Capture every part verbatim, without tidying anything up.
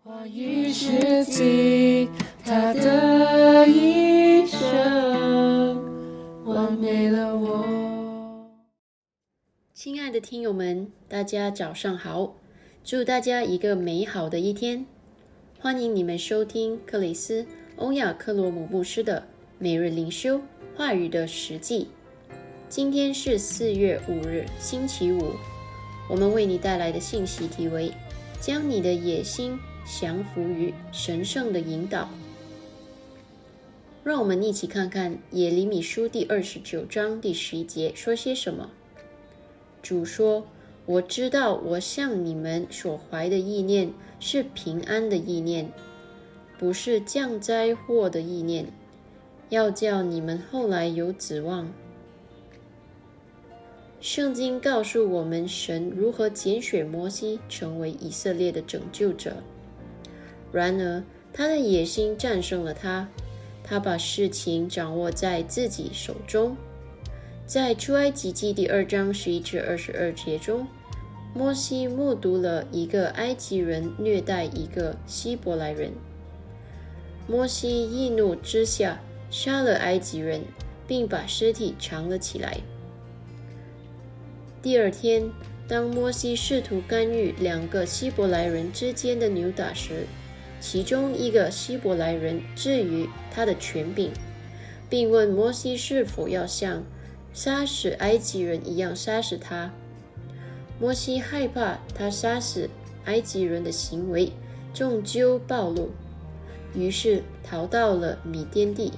话语是尽他的一生，完美了我。 亲爱的听友们，大家早上好，祝大家一个美好的一天。欢迎你们收听克里斯·欧亚克罗姆牧师的每日灵修话语的实际。今天是四月五日，星期五。我们为你带来的信息题为：将你的野心降服于神圣的引导。让我们一起看看耶利米书第二十九章第十一节说些什么。主说：我知道我向你们所怀的意念是平安的意念，不是降灾祸的意念，要叫你们后来有指望。圣经告诉我们神如何拣选摩西成为以色列的拯救者。然而他的野心战胜了他，他把事情掌握在自己手中。在出埃及记第二章十一至二十二节中，摩西目睹了一个埃及人虐待一个希伯来人。摩西易怒之下杀了埃及人，并把尸体藏了起来。第二天，当摩西试图干预两个希伯来人之间的扭打时，其中一个希伯来人质疑他的权柄，并问摩西是否要像杀死埃及人一样杀死他。摩西害怕他杀死埃及人的行为终究暴露，于是逃到了米甸地。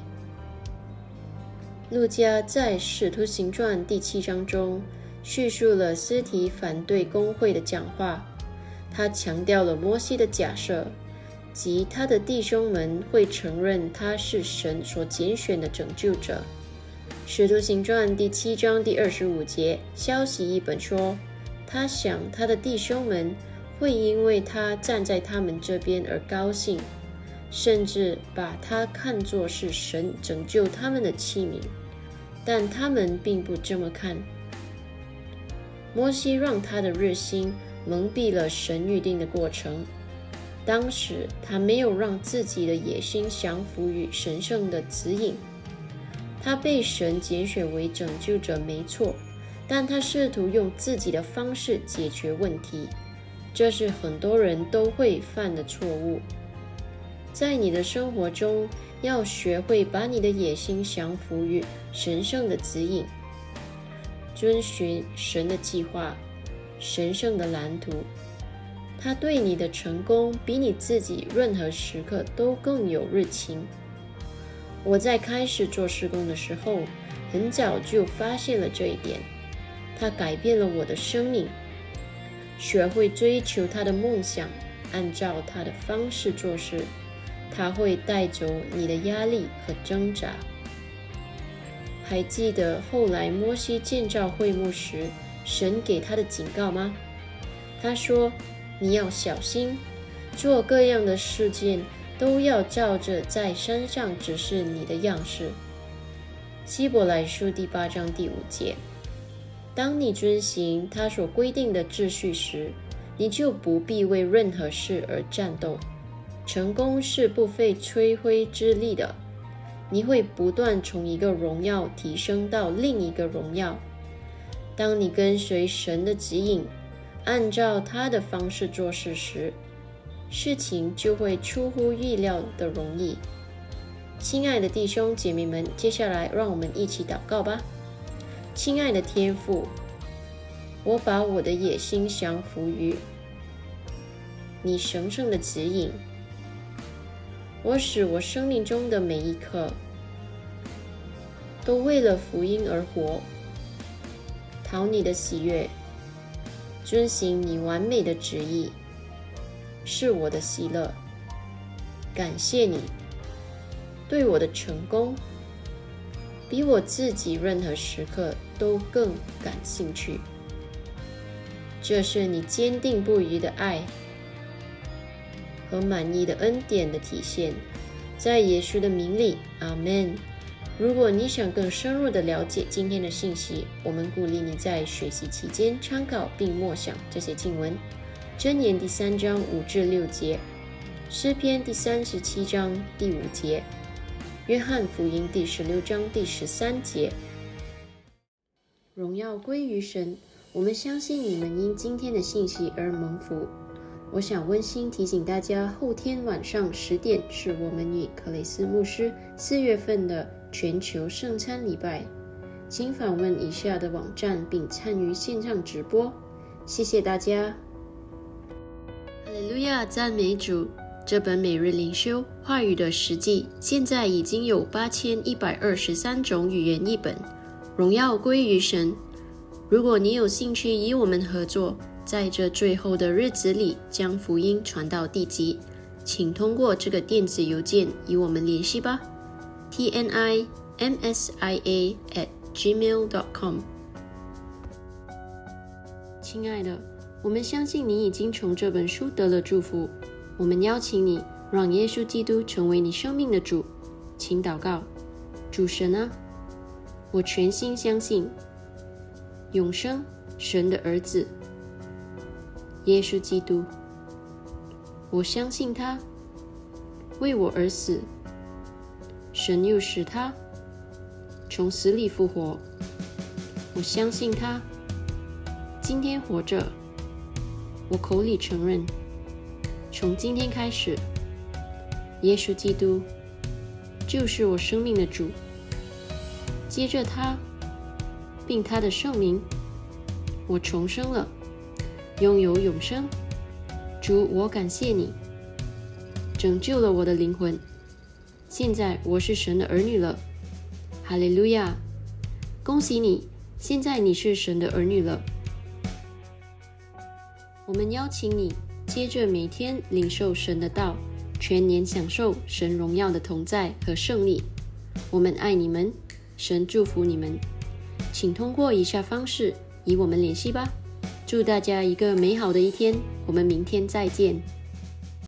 路加在《使徒行传》第七章中叙述了司提反对公会的讲话，他强调了摩西的假设，即他的弟兄们会承认他是神所拣选的拯救者。使徒行传第七章第二十五节，消息一本说，他想他的弟兄们会因为他站在他们这边而高兴，甚至把他看作是神拯救他们的器皿，但他们并不这么看。摩西让他的热心蒙蔽了神预定的过程。当时他没有让自己的野心降服于神圣的指引。他被神拣选为拯救者没错，但他试图用自己的方式解决问题，这是很多人都会犯的错误。在你的生活中，要学会把你的野心降服于神圣的指引，遵循神的计划，神圣的蓝图。他对你的成功比你自己任何时刻都更有热情。我在开始做事工的时候，很早就发现了这一点，它改变了我的生命。学会追求他的梦想，按照他的方式做事，他会带走你的压力和挣扎。还记得后来摩西建造会幕时，神给他的警告吗？他说，你要小心，做各样的事件都要照着在山上指示你的样式。希伯来书第八章第五节，当你遵行他所规定的秩序时，你就不必为任何事而战斗。成功是不费吹灰之力的，你会不断从一个荣耀提升到另一个荣耀。当你跟随神的指引，按照他的方式做事时，事情就会出乎意料的容易。亲爱的弟兄姐妹们，接下来让我们一起祷告吧。亲爱的天父，我把我的野心降服于你神圣的指引，我使我生命中的每一刻都为了福音而活，讨你的喜悦，遵行你完美的旨意，是我的喜乐。感谢你对我的成功比我自己任何时刻都更感兴趣。这是你坚定不移的爱和满意的恩典的体现。在耶稣的名里，阿们。如果你想更深入的了解今天的信息，我们鼓励你在学习期间参考并默想这些经文。箴言第三章五至六节， 诗篇第三十七章第五节，约翰福音第十六章第十三节。荣耀归于神，我们相信你们因今天的信息而蒙福。我想温馨提醒大家，后天晚上十点是我们与克雷斯牧师四月份的全球圣餐礼拜，请访问以下的网站并参与线上直播。谢谢大家。哈利路亚，赞美主！这本每日灵修话语的实际现在已经有八千一百二十三种语言译本，荣耀归于神。如果你有兴趣与我们合作，在这最后的日子里将福音传到地极，请通过这个电子邮件与我们联系吧。 t n i m s i a at gmail dot com。 亲爱的，我们相信你已经从这本书得了祝福。我们邀请你让耶稣基督成为你生命的主。请祷告：主神啊，我全心相信永生神的儿子耶稣基督，我相信他为我而死，神又使他从死里复活。我相信他今天活着，我口里承认，从今天开始，耶稣基督就是我生命的主。接着他并他的圣名，我重生了，拥有永生。主，我感谢你拯救了我的灵魂，现在我是神的儿女了。哈利路亚！恭喜你，现在你是神的儿女了。我们邀请你接着每天领受神的道，全年享受神荣耀的同在和胜利。我们爱你们，神祝福你们。请通过以下方式与我们联系吧。祝大家一个美好的一天，我们明天再见。